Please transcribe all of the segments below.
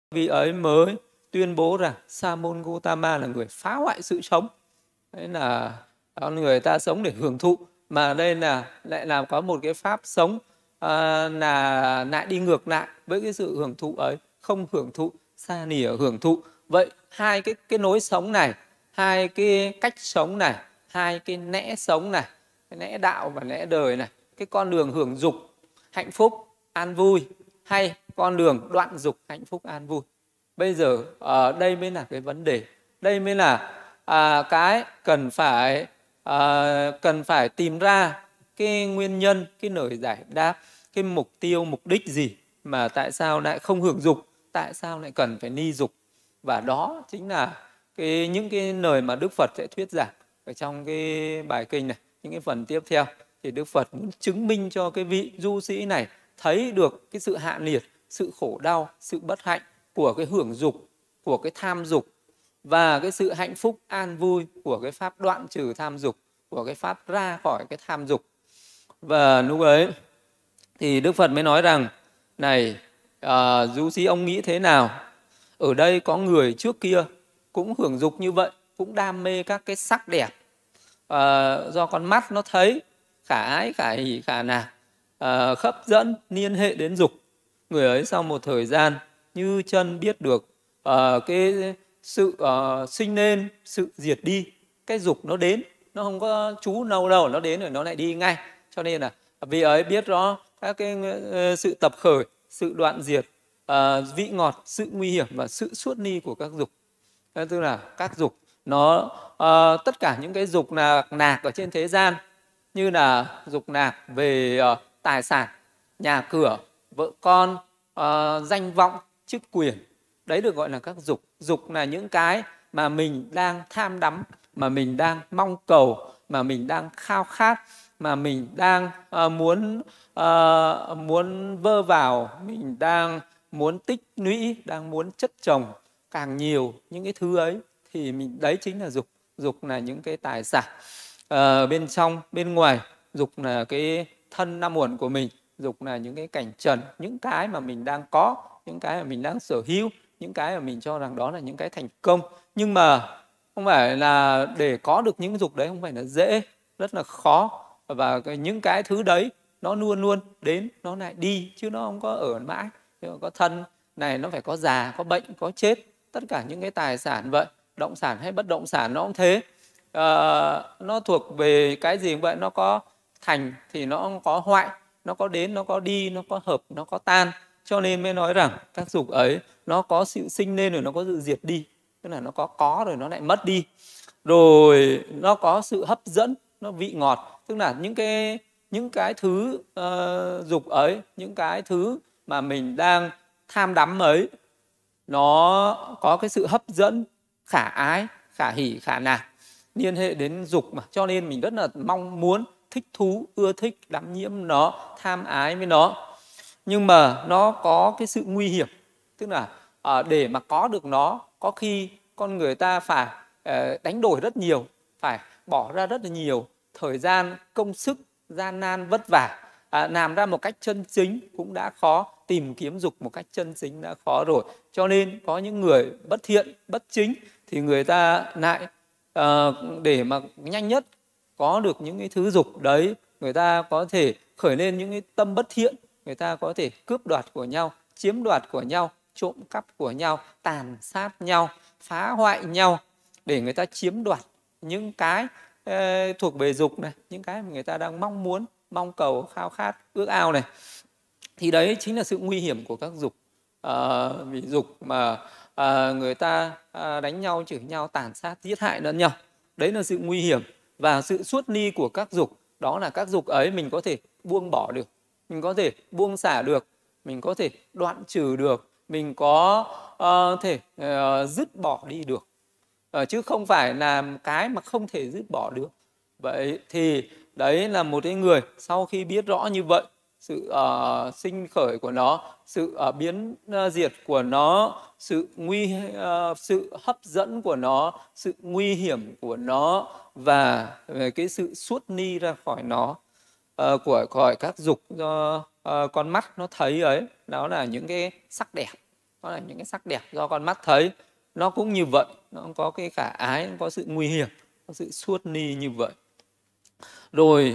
Vị ấy mới tuyên bố rằng Sa môn Gotama là người phá hoại sự sống. Đấy là người ta sống để hưởng thụ, mà đây là lại làm có một cái pháp sống là lại đi ngược lại với cái sự hưởng thụ ấy, không hưởng thụ, xa nỉa hưởng thụ. Vậy hai cái nối sống này, hai cái cách sống này, hai cái lẽ sống này, cái lẽ đạo và lẽ đời này, cái con đường hưởng dục hạnh phúc an vui hay con đường đoạn dục hạnh phúc an vui. Bây giờ đây mới là cái vấn đề, đây mới là cái cần phải tìm ra cái nguyên nhân, cái lời giải đáp, cái mục tiêu, mục đích gì mà tại sao lại không hưởng dục, tại sao lại cần phải ni dục. Và đó chính là những cái lời mà Đức Phật sẽ thuyết giảng ở trong cái bài kinh này. Những cái phần tiếp theo thì Đức Phật muốn chứng minh cho cái vị du sĩ này thấy được cái sự hạ liệt, sự khổ đau, sự bất hạnh của cái hưởng dục, của cái tham dục, và cái sự hạnh phúc an vui của cái pháp đoạn trừ tham dục, của cái pháp ra khỏi cái tham dục. Và lúc ấy thì Đức Phật mới nói rằng: này du sĩ, ông nghĩ thế nào? Ở đây có người trước kia cũng hưởng dục như vậy, cũng đam mê các cái sắc đẹp, do con mắt nó thấy, khả ái, khả hỷ, khả nạc, hấp dẫn, liên hệ đến dục. Người ấy sau một thời gian như chân biết được cái sự sinh lên, sự diệt đi. Cái dục nó đến, nó không có trú lâu đâu, nó đến rồi nó lại đi ngay. Cho nên là vị ấy biết rõ các cái sự tập khởi, sự đoạn diệt, vị ngọt, sự nguy hiểm và sự xuất ly của các dục. Tức là các dục nó tất cả những cái dục nạc ở trên thế gian, như là dục nạc về tài sản, nhà cửa, vợ con, danh vọng, chức quyền, đấy được gọi là các dục. Dục là những cái mà mình đang tham đắm, mà mình đang mong cầu, mà mình đang khao khát, mà mình đang muốn vơ vào, mình đang muốn tích lũy, đang muốn chất chồng càng nhiều những cái thứ ấy, thì đấy chính là dục. Dục là những cái tài sản bên trong, bên ngoài. Dục là cái thân năm uẩn của mình. Dục là những cái cảnh trần, những cái mà mình đang có, những cái mà mình đang sở hữu, những cái mà mình cho rằng đó là những cái thành công. Nhưng mà không phải là để có được những dục đấy không phải là dễ, rất là khó. Và những cái thứ đấy nó luôn luôn đến, nó lại đi, chứ nó không có ở mãi. Có thân này nó phải có già, có bệnh, có chết. Tất cả những cái tài sản vậy, động sản hay bất động sản nó cũng thế. Nó thuộc về cái gì vậy? Nó có thành thì nó có hoại, nó có đến, nó có đi, nó có hợp, nó có tan. Cho nên mới nói rằng các dục ấy nó có sự sinh lên rồi nó có sự diệt đi. Tức là nó có rồi nó lại mất đi. Rồi nó có sự hấp dẫn, nó vị ngọt. Tức là những cái thứ dục ấy, những cái thứ mà mình đang tham đắm ấy, nó có cái sự hấp dẫn, khả ái, khả hỷ, khả nạc, liên hệ đến dục mà. Cho nên mình rất là mong muốn, thích thú, ưa thích, đắm nhiễm nó, tham ái với nó. Nhưng mà nó có cái sự nguy hiểm. Tức là để mà có được nó, có khi con người ta phải đánh đổi rất nhiều, phải bỏ ra rất là nhiều thời gian, công sức, gian nan, vất vả. Làm ra một cách chân chính cũng đã khó, tìm kiếm dục một cách chân chính đã khó rồi. Cho nên có những người bất thiện, bất chính thì người ta lại để mà nhanh nhất có được những cái thứ dục đấy, người ta có thể khởi lên những cái tâm bất thiện, người ta có thể cướp đoạt của nhau, chiếm đoạt của nhau, trộm cắp của nhau, tàn sát nhau, phá hoại nhau để người ta chiếm đoạt những cái thuộc về dục này, những cái mà người ta đang mong muốn, mong cầu, khao khát, ước ao này. Thì đấy chính là sự nguy hiểm của các dục. Vì dục mà người ta đánh nhau, chửi nhau, tàn sát, giết hại lẫn nhau, đấy là sự nguy hiểm. Và sự xuất ly của các dục, đó là các dục ấy mình có thể buông bỏ được, mình có thể buông xả được, mình có thể đoạn trừ được, mình có thể dứt bỏ đi được, chứ không phải là cái mà không thể dứt bỏ được. Vậy thì đấy là một cái người sau khi biết rõ như vậy, sự sinh khởi của nó, sự biến diệt của nó, sự hấp dẫn của nó, sự nguy hiểm của nó, và cái sự xuất ly ra khỏi nó, khỏi các dục do con mắt nó thấy ấy, đó là những cái sắc đẹp, đó là những cái sắc đẹp do con mắt thấy. Nó cũng như vậy, nó có cái khả ái, nó có sự nguy hiểm, có sự suốt ni như vậy. Rồi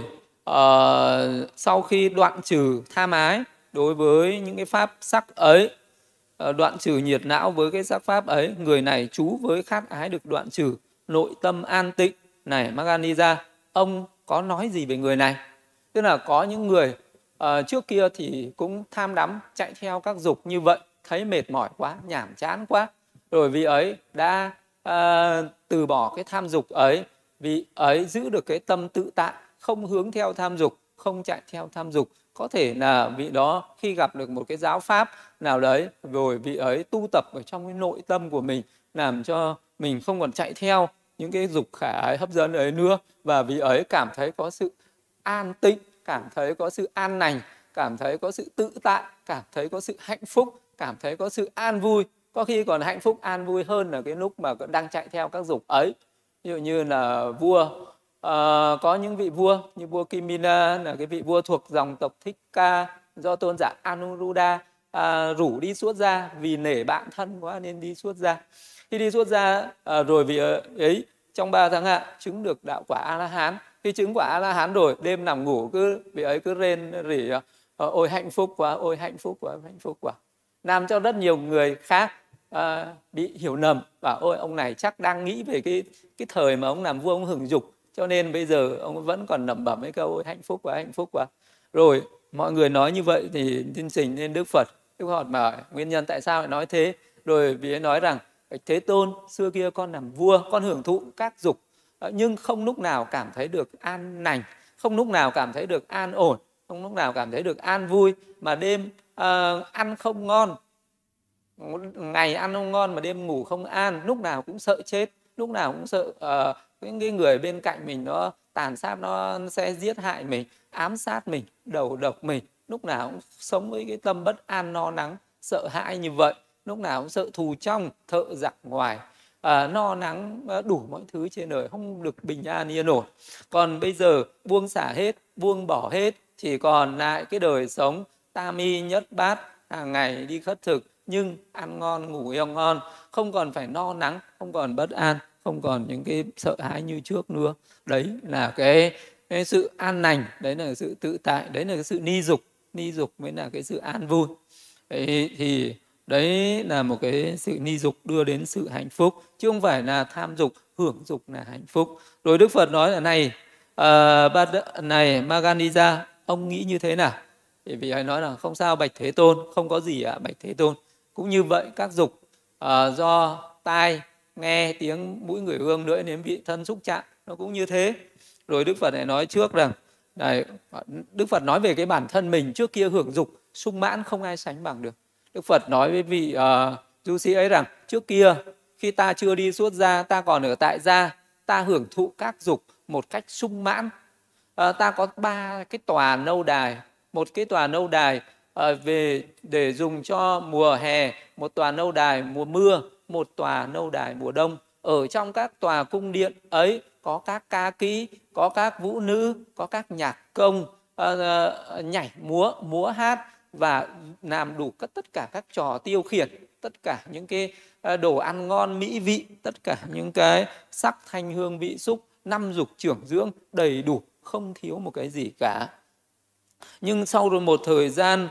sau khi đoạn trừ tham ái đối với những cái pháp sắc ấy, đoạn trừ nhiệt não với cái sắc pháp ấy, người này trú với khát ái được đoạn trừ, nội tâm an tịnh. Này Maganija, ông có nói gì về người này? Tức là có những người trước kia thì cũng tham đắm chạy theo các dục như vậy, thấy mệt mỏi quá, nhàm chán quá, rồi vị ấy đã từ bỏ cái tham dục ấy, vị ấy giữ được cái tâm tự tại, không hướng theo tham dục, không chạy theo tham dục. Có thể là vị đó khi gặp được một cái giáo pháp nào đấy, rồi vị ấy tu tập ở trong cái nội tâm của mình, làm cho mình không còn chạy theo những cái dục khả ái hấp dẫn ấy nữa, và vị ấy cảm thấy có sự an tịnh, cảm thấy có sự an lành, cảm thấy có sự tự tại, cảm thấy có sự hạnh phúc, cảm thấy có sự an vui. Có khi còn hạnh phúc an vui hơn là cái lúc mà đang chạy theo các dục ấy. Ví dụ như là vua, có những vị vua như vua Kimina là cái vị vua thuộc dòng tộc Thích Ca, do tôn giả Anuruddha rủ đi xuất gia, vì nể bạn thân quá nên đi xuất gia. Khi đi xuất gia rồi vị ấy trong 3 tháng hạ chứng được đạo quả A-la-hán. Khi chứng quả A-la-hán rồi, đêm nằm ngủ vị ấy cứ rên rỉ ôi hạnh phúc quá, ôi hạnh phúc quá, hạnh phúc quá, làm cho rất nhiều người khác bị hiểu lầm, bảo ôi ông này chắc đang nghĩ về cái thời mà ông làm vua, ông hưởng dục, cho nên bây giờ ông vẫn còn lẩm bẩm mấy câu ôi hạnh phúc quá, hạnh phúc quá. Rồi mọi người nói như vậy thì tin trình lên Đức Phật. Đức Phật mà nguyên nhân tại sao lại nói thế, rồi vị ấy nói rằng Thế Tôn, xưa kia con làm vua, con hưởng thụ các dục, nhưng không lúc nào cảm thấy được an lành, không lúc nào cảm thấy được an ổn, không lúc nào cảm thấy được an vui, mà đêm ăn không ngon, ngày ăn không ngon mà đêm ngủ không an, lúc nào cũng sợ chết, lúc nào cũng sợ những cái người bên cạnh mình nó tàn sát, nó sẽ giết hại mình, ám sát mình, đầu độc mình, lúc nào cũng sống với cái tâm bất an lo lắng, sợ hãi như vậy, lúc nào cũng sợ thù trong, thợ giặc ngoài, lo lắng đủ mọi thứ trên đời, không được bình an yên ổn. Còn bây giờ buông xả hết, buông bỏ hết, chỉ còn lại cái đời sống tam y nhất bát, hàng ngày đi khất thực, nhưng ăn ngon ngủ yêu ngon, không còn phải lo lắng, không còn bất an, không còn những cái sợ hãi như trước nữa. Đấy là cái sự an lành, đấy là sự tự tại, đấy là cái sự ni dục mới là cái sự an vui. Đấy, thì đấy là một cái sự ni dục đưa đến sự hạnh phúc, chứ không phải là tham dục, hưởng dục là hạnh phúc. Rồi Đức Phật nói là này này Maganija, ông nghĩ như thế nào? Thì vị ấy nói là không sao bạch Thế Tôn, không có gì ạ bạch Thế Tôn. Cũng như vậy, các dục do tai nghe tiếng, mũi ngửi hương, lưỡi nếm vị, thân xúc chạm, nó cũng như thế. Rồi Đức Phật này nói trước rằng này, Đức Phật nói về cái bản thân mình trước kia hưởng dục sung mãn không ai sánh bằng được. Đức Phật nói với vị du sĩ ấy rằng trước kia khi ta chưa đi xuất gia, ta còn ở tại gia, ta hưởng thụ các dục một cách sung mãn. Ta có 3 cái tòa lâu đài, một cái tòa lâu đài về để dùng cho mùa hè, một tòa lâu đài mùa mưa, một tòa lâu đài mùa đông. Ở trong các tòa cung điện ấy có các ca kỹ, có các vũ nữ, có các nhạc công, nhảy múa hát và làm đủ tất cả các trò tiêu khiển, tất cả những cái đồ ăn ngon mỹ vị, tất cả những cái sắc thanh hương vị xúc, 5 dục trưởng dưỡng đầy đủ, không thiếu một cái gì cả. Nhưng sau rồi một thời gian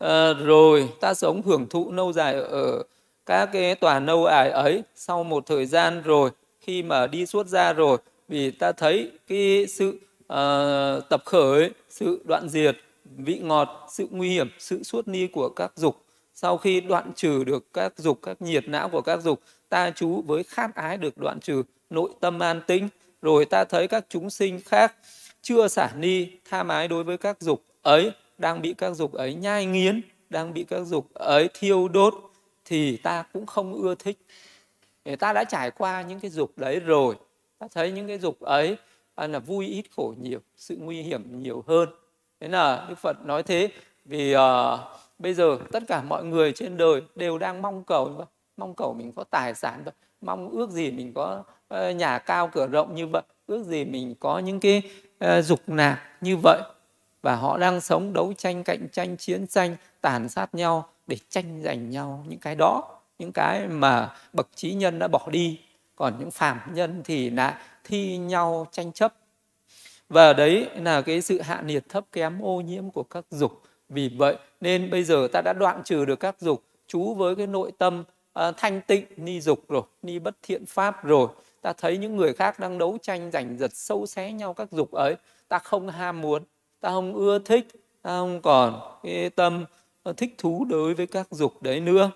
rồi ta sống hưởng thụ lâu dài ở các cái tòa lâu đài ấy, sau một thời gian rồi khi mà đi xuất gia rồi, vì ta thấy cái sự tập khởi, sự đoạn diệt, vị ngọt, sự nguy hiểm, sự suốt ni của các dục. Sau khi đoạn trừ được các dục, các nhiệt não của các dục, ta trú với khát ái được đoạn trừ, nội tâm an tĩnh. Rồi ta thấy các chúng sinh khác chưa xả ni, tham ái đối với các dục ấy, đang bị các dục ấy nhai nghiến, đang bị các dục ấy thiêu đốt, thì ta cũng không ưa thích. Để ta đã trải qua những cái dục đấy rồi, ta thấy những cái dục ấy là vui ít khổ nhiều, sự nguy hiểm nhiều hơn. Thế là Đức Phật nói thế vì bây giờ tất cả mọi người trên đời đều đang mong cầu mình có tài sản, mong ước gì mình có nhà cao cửa rộng như vậy, ước gì mình có những cái dục lạc như vậy. Và họ đang sống đấu tranh, cạnh tranh, chiến tranh, tàn sát nhau để tranh giành nhau những cái đó, những cái mà bậc trí nhân đã bỏ đi, còn những phàm nhân thì lại thi nhau tranh chấp. Và đấy là cái sự hạ nhiệt thấp kém ô nhiễm của các dục. Vì vậy nên bây giờ ta đã đoạn trừ được các dục, trú với cái nội tâm thanh tịnh ni dục rồi, ni bất thiện pháp rồi. Ta thấy những người khác đang đấu tranh giành giật sâu xé nhau các dục ấy, ta không ham muốn, ta không ưa thích, ta không còn cái tâm thích thú đối với các dục đấy nữa.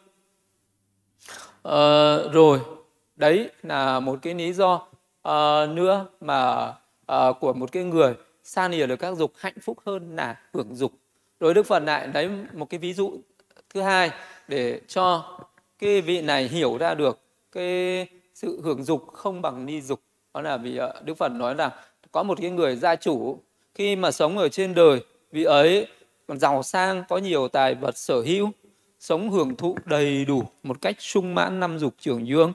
Rồi đấy là một cái lý do nữa mà của một cái người xa lìa được các dục hạnh phúc hơn là hưởng dục. Rồi Đức Phật lại lấy một cái ví dụ thứ hai để cho cái vị này hiểu ra được cái sự hưởng dục không bằng ni dục. Đó là vì Đức Phật nói rằng có một cái người gia chủ khi mà sống ở trên đời, vị ấy còn giàu sang, có nhiều tài vật sở hữu, sống hưởng thụ đầy đủ một cách sung mãn năm dục trưởng dương.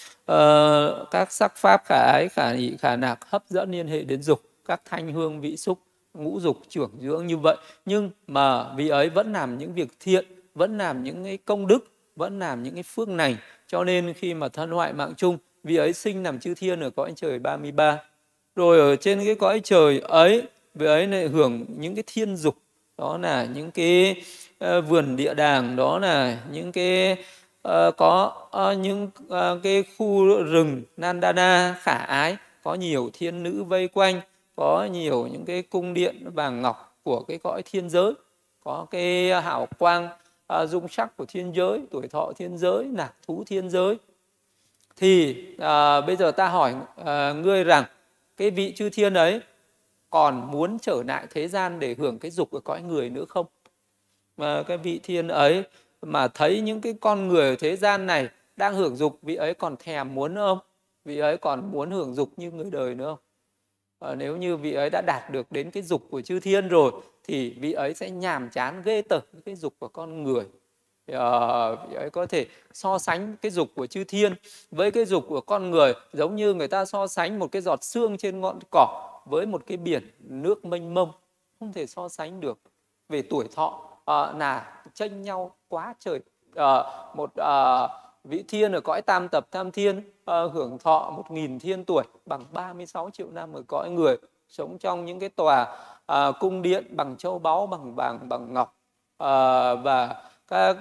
Các sắc pháp khả ái, khả hỷ, khả nạc hấp dẫn liên hệ đến dục, các thanh hương vị xúc, ngũ dục trưởng dưỡng như vậy. Nhưng mà vị ấy vẫn làm những việc thiện, vẫn làm những cái công đức, vẫn làm những cái phước lành. Cho nên khi mà thân hoại mạng chung, vị ấy sinh làm chư thiên ở cõi trời 33. Rồi ở trên cái cõi trời ấy, vị ấy lại hưởng những cái thiên dục. Đó là những cái vườn địa đàng, đó là những cái có những cái khu rừng Nandana khả ái, có nhiều thiên nữ vây quanh, có nhiều những cái cung điện vàng ngọc của cái cõi thiên giới, có cái hào quang dung sắc của thiên giới, tuổi thọ thiên giới, lạc thú thiên giới. Thì bây giờ ta hỏi ngươi rằng cái vị chư thiên ấy còn muốn trở lại thế gian để hưởng cái dục của cõi người nữa không? Mà cái vị thiên ấy mà thấy những cái con người ở thế gian này đang hưởng dục, vị ấy còn thèm muốn nữa không? Vị ấy còn muốn hưởng dục như người đời nữa không? Nếu như vị ấy đã đạt được đến cái dục của chư thiên rồi thì vị ấy sẽ nhàm chán ghê tởm cái dục của con người. Vị ấy có thể so sánh cái dục của chư thiên với cái dục của con người, giống như người ta so sánh một cái giọt sương trên ngọn cỏ với một cái biển nước mênh mông, không thể so sánh được. Về tuổi thọ là chênh nhau quá trời. Một vị thiên ở cõi tam tập tam thiên hưởng thọ 1000 thiên tuổi, bằng 36 triệu năm ở cõi người, sống trong những cái tòa cung điện bằng châu báu, bằng vàng, bằng ngọc, và các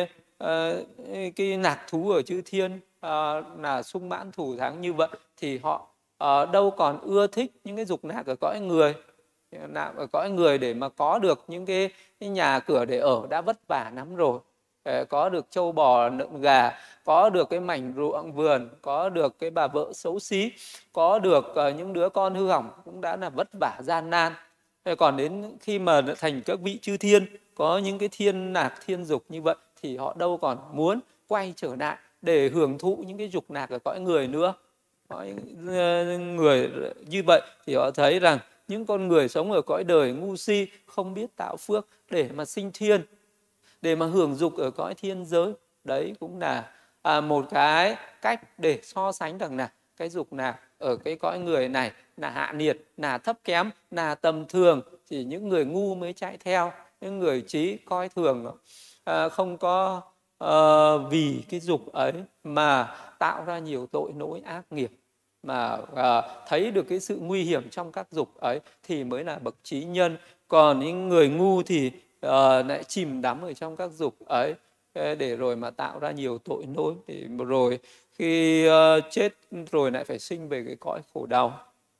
cái lạc thú ở chư thiên là sung mãn thủ thắng như vậy, thì họ đâu còn ưa thích những cái dục lạc ở cõi người. Ở cõi người để mà có được những cái nhà cửa để ở đã vất vả lắm rồi, có được trâu bò lợn gà, có được cái mảnh ruộng vườn, có được cái bà vợ xấu xí, có được những đứa con hư hỏng cũng đã là vất vả gian nan. Còn đến khi mà thành các vị chư thiên, có những cái thiên lạc thiên dục như vậy, thì họ đâu còn muốn quay trở lại để hưởng thụ những cái dục lạc ở cõi người nữa. Cõi người như vậy thì họ thấy rằng những con người sống ở cõi đời ngu si, không biết tạo phước để mà sinh thiên, để mà hưởng dục ở cõi thiên giới. Đấy cũng là một cái cách để so sánh rằng là cái dục lạc ở cái cõi người này là hạ nhiệt, là thấp kém, là tầm thường, chỉ những người ngu mới chạy theo, những người trí coi thường, không có vì cái dục ấy mà tạo ra nhiều tội lỗi ác nghiệp, mà thấy được cái sự nguy hiểm trong các dục ấy thì mới là bậc trí nhân. Còn những người ngu thì lại chìm đắm ở trong các dục ấy, để rồi mà tạo ra nhiều tội lỗi, để rồi khi chết rồi lại phải sinh về cái cõi khổ đau.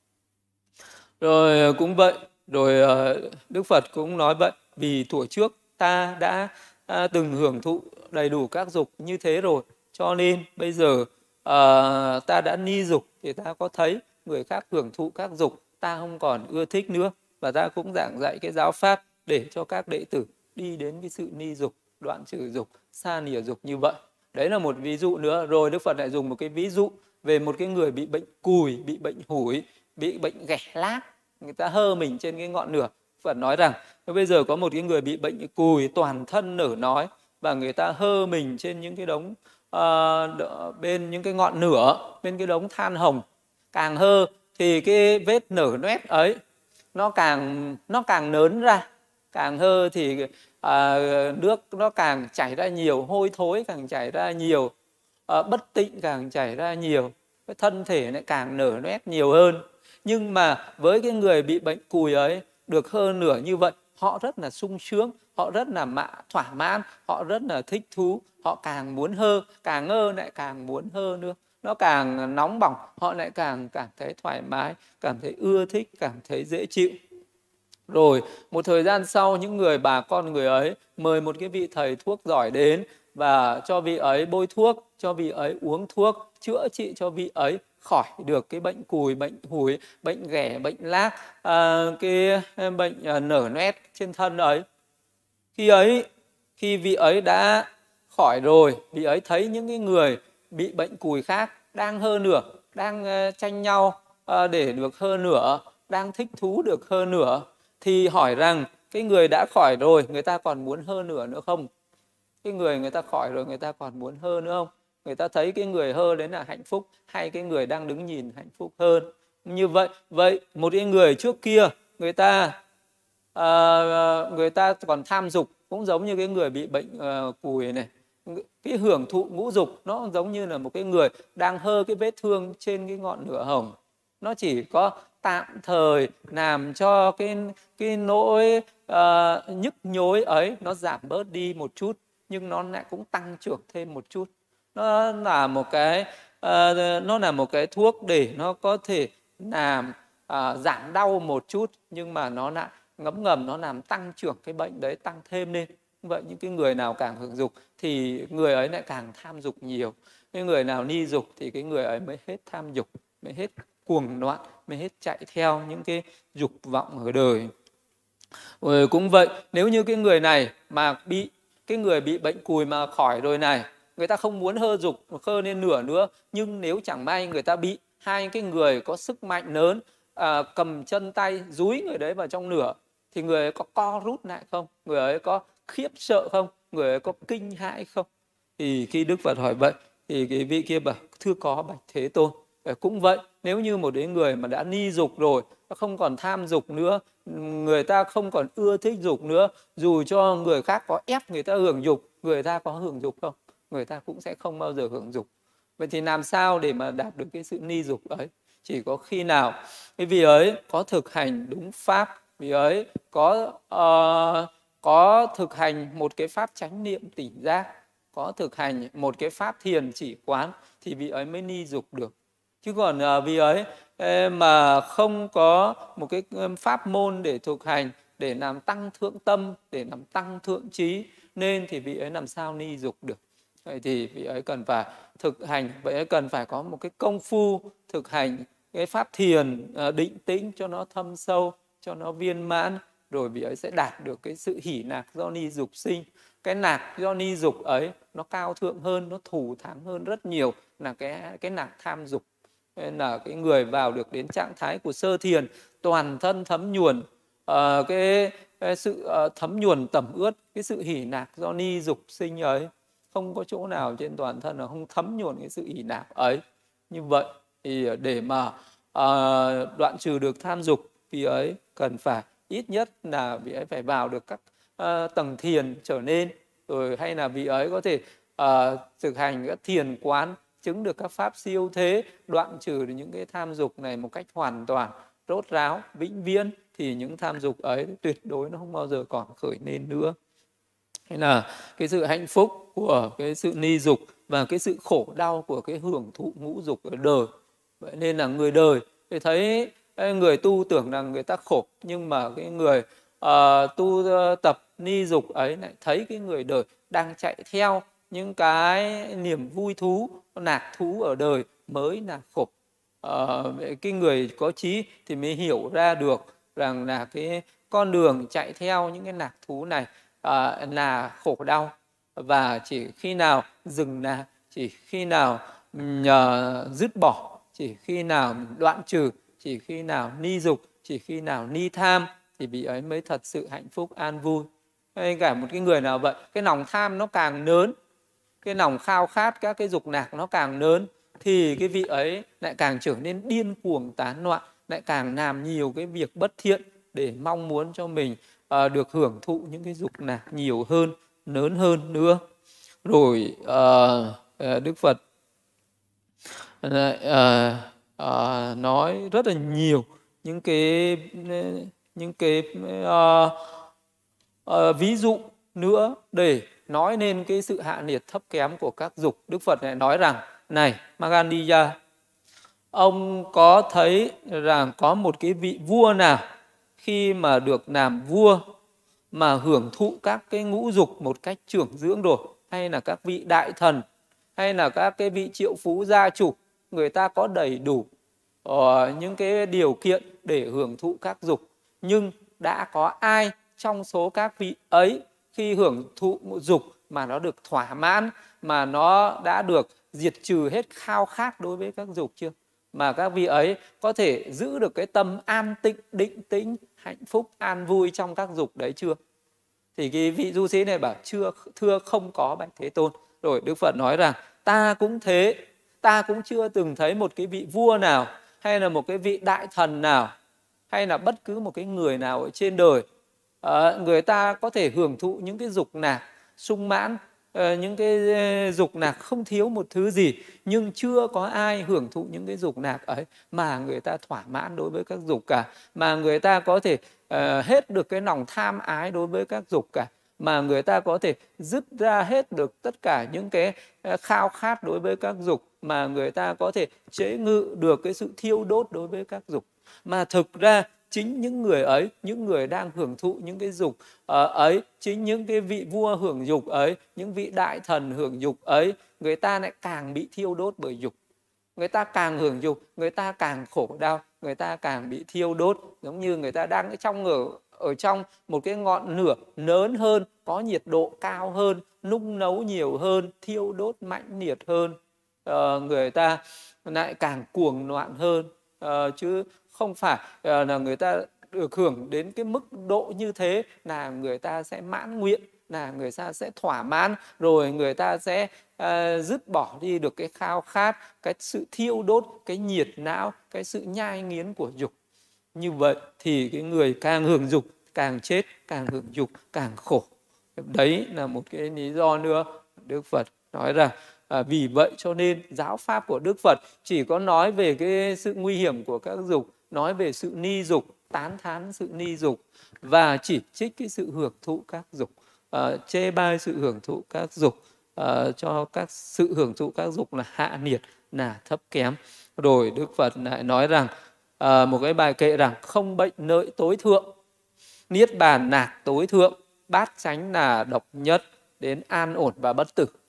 Rồi cũng vậy, rồi Đức Phật cũng nói vậy, vì thuở trước ta đã từng hưởng thụ đầy đủ các dục như thế rồi, cho nên bây giờ ta đã ni dục thì ta có thấy người khác hưởng thụ các dục, ta không còn ưa thích nữa, và ta cũng giảng dạy cái giáo pháp để cho các đệ tử đi đến cái sự ni dục, đoạn trừ dục, xa lìa dục như vậy. Đấy là một ví dụ nữa. Rồi Đức Phật lại dùng một cái ví dụ về một cái người bị bệnh cùi, bị bệnh hủi, bị bệnh ghẻ lát, người ta hơ mình trên cái ngọn lửa. Phật nói rằng bây giờ có một cái người bị bệnh cùi, toàn thân nở nói, và người ta hơ mình trên những cái đống bên những cái ngọn lửa, bên cái đống than hồng. Càng hơ thì cái vết nở loét ấy nó càng lớn ra, càng hơ thì nước nó càng chảy ra nhiều, hôi thối càng chảy ra nhiều, bất tịnh càng chảy ra nhiều, cái thân thể lại càng nở loét nhiều hơn. Nhưng mà với cái người bị bệnh cùi ấy, được hơ nửa như vậy, họ rất là sung sướng, họ rất là thỏa mãn, họ rất là thích thú, họ càng muốn hơ, càng hơ lại càng muốn hơ nữa. Nó càng nóng bỏng, họ lại càng cảm thấy thoải mái, cảm thấy ưa thích, cảm thấy dễ chịu. Rồi một thời gian sau, những bà con người ấy mời một cái vị thầy thuốc giỏi đến và cho vị ấy bôi thuốc, cho vị ấy uống thuốc, chữa trị cho vị ấy khỏi được cái bệnh cùi, bệnh hủi, bệnh ghẻ, bệnh lác, cái bệnh nở loét trên thân ấy. Khi vị ấy đã khỏi rồi, vị ấy thấy những cái người bị bệnh cùi khác đang hơ nửa, đang tranh nhau để được hơ nửa, đang thích thú được hơ nửa, thì hỏi rằng cái người đã khỏi rồi, người ta còn muốn hơ nửa nữa không? Cái người ta khỏi rồi, người ta còn muốn hơ nữa không? Người ta thấy cái người hơ đấy là hạnh phúc, hay cái người đang đứng nhìn hạnh phúc hơn? Như vậy một cái người trước kia người ta còn tham dục, cũng giống như cái người bị bệnh cùi này. Cái hưởng thụ ngũ dục nó giống như là một cái người đang hơ cái vết thương trên cái ngọn lửa hồng. Nó chỉ có tạm thời làm cho cái nỗi nhức nhối ấy nó giảm bớt đi một chút, nhưng nó lại cũng tăng trưởng thêm một chút. Nó là một cái thuốc để nó có thể làm giảm đau một chút, nhưng mà nó lại ngấm ngầm nó làm tăng trưởng cái bệnh đấy, tăng thêm lên. Vậy những cái người nào càng hưởng dục thì người ấy lại càng tham dục nhiều. Cái người nào ni dục thì cái người ấy mới hết tham dục, mới hết cuồng loạn, mới hết chạy theo những cái dục vọng ở đời. Rồi cũng vậy, nếu như cái người này mà cái người bị bệnh cùi mà khỏi rồi này, người ta không muốn hơ dục, hơ lên nửa nữa, nhưng nếu chẳng may người ta bị hai cái người có sức mạnh lớn cầm chân tay dúi người đấy vào trong nửa, thì người ấy có co rút lại không? Người ấy có khiếp sợ không? Người ấy có kinh hãi không? Thì khi Đức Phật hỏi vậy thì cái vị kia bảo: thưa có bạch Thế Tôn. Cũng vậy, nếu như một cái người mà đã ni dục rồi, nó không còn tham dục nữa, người ta không còn ưa thích dục nữa, dù cho người khác có ép người ta hưởng dục, người ta có hưởng dục không? Người ta cũng sẽ không bao giờ hưởng dục. Vậy thì làm sao để mà đạt được cái sự ni dục ấy? Chỉ có khi nào cái vị ấy có thực hành đúng pháp, vị ấy có thực hành một cái pháp chánh niệm tỉnh giác, có thực hành một cái pháp thiền chỉ quán, thì vị ấy mới ni dục được. Chứ còn vị ấy mà không có một cái pháp môn để thực hành, để làm tăng thượng tâm, để làm tăng thượng trí, nên thì vị ấy làm sao ni dục được. Vậy thì vị ấy cần phải thực hành, vậy ấy cần phải có một cái công phu thực hành cái pháp thiền định tĩnh cho nó thâm sâu, cho nó viên mãn, rồi vị ấy sẽ đạt được cái sự hỷ lạc do ni dục sinh. Cái lạc do ni dục ấy nó cao thượng hơn, nó thù thắng hơn rất nhiều là cái lạc tham dục. Nên là cái người vào được đến trạng thái của sơ thiền, toàn thân thấm nhuần cái sự thấm nhuần tẩm ướt cái sự hỷ lạc do ni dục sinh ấy, không có chỗ nào trên toàn thân là không thấm nhuần cái sự hỷ lạc ấy. Như vậy thì để mà đoạn trừ được tham dục, vì ấy cần phải ít nhất là vị ấy phải vào được các tầng thiền trở nên, rồi hay là vị ấy có thể thực hành các thiền quán, chứng được các pháp siêu thế, đoạn trừ được những cái tham dục này một cách hoàn toàn, rốt ráo, vĩnh viễn, thì những tham dục ấy tuyệt đối nó không bao giờ còn khởi lên nữa. Hay là cái sự hạnh phúc của cái sự ni dục và cái sự khổ đau của cái hưởng thụ ngũ dục ở đời. Vậy nên là người đời thì thấy người tu tưởng rằng người ta khổ, nhưng mà cái người tu tập ni dục ấy lại thấy cái người đời đang chạy theo những cái niềm vui thú, lạc thú ở đời mới là khổ. Cái người có trí thì mới hiểu ra được rằng là cái con đường chạy theo những cái lạc thú này là khổ đau, và chỉ khi nào dừng lạc, chỉ khi nào dứt bỏ, chỉ khi nào đoạn trừ, chỉ khi nào ni dục, chỉ khi nào ni tham, thì vị ấy mới thật sự hạnh phúc an vui. Hay cả một cái người nào vậy, cái lòng tham nó càng lớn, cái lòng khao khát các cái dục lạc nó càng lớn, thì cái vị ấy lại càng trở nên điên cuồng tán loạn, lại càng làm nhiều cái việc bất thiện để mong muốn cho mình được hưởng thụ những cái dục lạc nhiều hơn, lớn hơn nữa. Rồi Đức Phật nói rất là nhiều những cái ví dụ nữa để nói nên cái sự hạ nhiệt thấp kém của các dục. Đức Phật lại nói rằng: này Magandiya, ông có thấy rằng có một cái vị vua nào khi mà được làm vua mà hưởng thụ các cái ngũ dục một cách trưởng dưỡng rồi, hay là các vị đại thần, hay là các cái vị triệu phú gia chủ, người ta có đầy đủ những cái điều kiện để hưởng thụ các dục, nhưng đã có ai trong số các vị ấy khi hưởng thụ dục mà nó được thỏa mãn, mà nó đã được diệt trừ hết khao khát đối với các dục chưa? Mà các vị ấy có thể giữ được cái tâm an tịnh, định tĩnh, hạnh phúc, an vui trong các dục đấy chưa? Thì cái vị du sĩ này bảo: chưa, thưa không có bạch Thế Tôn. Rồi Đức Phật nói rằng: ta cũng thế, ta cũng chưa từng thấy một cái vị vua nào, hay là một cái vị đại thần nào, hay là bất cứ một cái người nào ở trên đời, người ta có thể hưởng thụ những cái dục lạc sung mãn, những cái dục lạc không thiếu một thứ gì, nhưng chưa có ai hưởng thụ những cái dục lạc ấy mà người ta thỏa mãn đối với các dục cả, mà người ta có thể hết được cái lòng tham ái đối với các dục cả, mà người ta có thể dứt ra hết được tất cả những cái khao khát đối với các dục, mà người ta có thể chế ngự được cái sự thiêu đốt đối với các dục. Mà thực ra chính những người ấy, những người đang hưởng thụ những cái dục ấy, chính những cái vị vua hưởng dục ấy, những vị đại thần hưởng dục ấy, người ta lại càng bị thiêu đốt bởi dục. Người ta càng hưởng dục, người ta càng khổ đau, người ta càng bị thiêu đốt. Giống như người ta đang ở trong một cái ngọn lửa lớn hơn, có nhiệt độ cao hơn, nung nấu nhiều hơn, thiêu đốt mãnh liệt hơn, người ta lại càng cuồng loạn hơn, chứ không phải là người ta được hưởng đến cái mức độ như thế là người ta sẽ mãn nguyện, là người ta sẽ thỏa mãn, rồi người ta sẽ dứt bỏ đi được cái khao khát, cái sự thiêu đốt, cái nhiệt não, cái sự nhai nghiến của dục. Như vậy thì cái người càng hưởng dục càng chết, càng hưởng dục càng khổ. Đấy là một cái lý do nữa Đức Phật nói rằng vì vậy cho nên giáo pháp của Đức Phật chỉ có nói về cái sự nguy hiểm của các dục, nói về sự ni dục, tán thán sự ni dục, và chỉ trích cái sự hưởng thụ các dục, chê bai sự hưởng thụ các dục, cho các sự hưởng thụ các dục là hạ nhiệt, là thấp kém. Rồi Đức Phật lại nói rằng một cái bài kệ rằng: không bệnh lợi tối thượng, niết bàn lạc tối thượng, bát chánh là độc nhất, đến an ổn và bất tử.